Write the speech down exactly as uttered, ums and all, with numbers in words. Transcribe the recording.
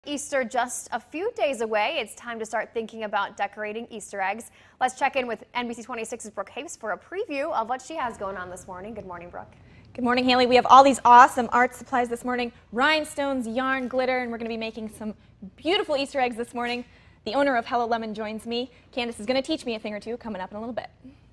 Easter just a few days away. It's time to start thinking about decorating Easter eggs. Let's check in with N B C twenty-six's Brooke Hapes for a preview of what she has going on this morning. Good morning, Brooke. Good morning, Haley. We have all these awesome art supplies this morning. Rhinestones, yarn, glitter, and we're going to be making some beautiful Easter eggs this morning. The owner of Hello Lemon joins me. Candace is going to teach me a thing or two coming up in a little bit.